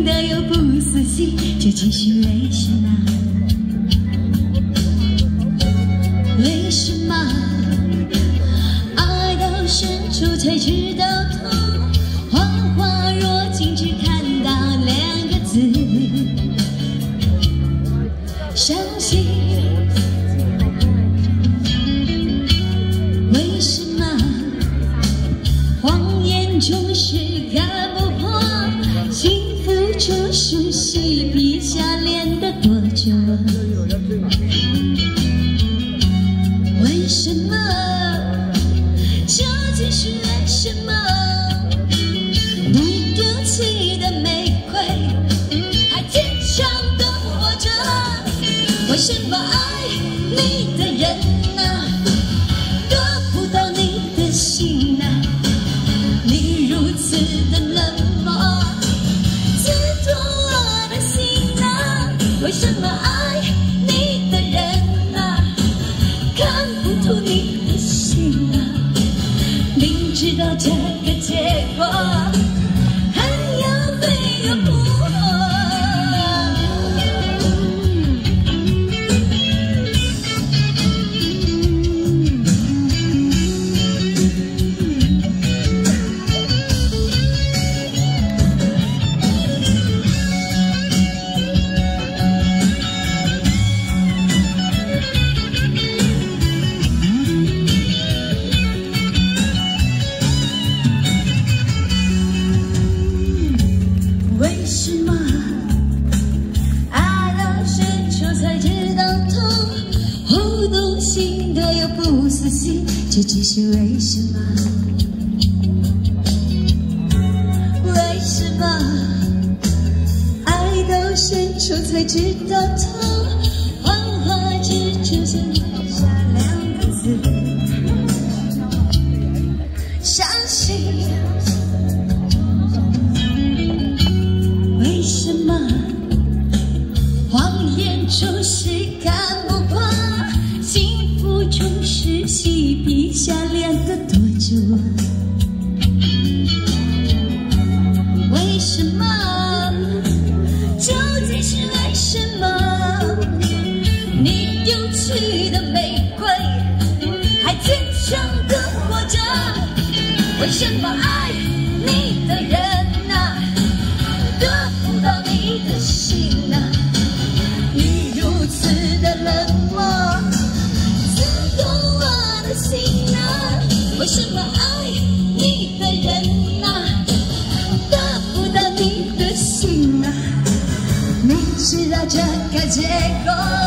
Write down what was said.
心的又不死心，这继续为什么？为什么爱到深处才知道痛？谎话若仅只看到2个字，伤心。为什么谎言总是看不破？幸福就是嬉皮笑脸的多久啊？为什么？究竟是为什么？你丢弃的玫瑰还坚强地活着？为什么爱你的人啊，得不到你的心啊？你如此的冷漠，刺痛我的心啊！为什么爱你的人啊，看不透你的心啊？明知道这个结果，还要飞又不为什么爱到深处才知道痛？互动心的又不死心，这只是为什么？为什么爱到深处才知道痛？谎话只出现留下2个字，伤心。为什么谎言总是看不破？幸福总是嬉皮笑脸的多久啊？为什么？究竟是为什么？你丢弃的玫瑰还坚强地活着？为什么爱你的人啊，得不到你的心啊？你如此的冷漠，刺痛我的心啊！为什么爱你的人啊，得不到你的心啊？明知道这个结果。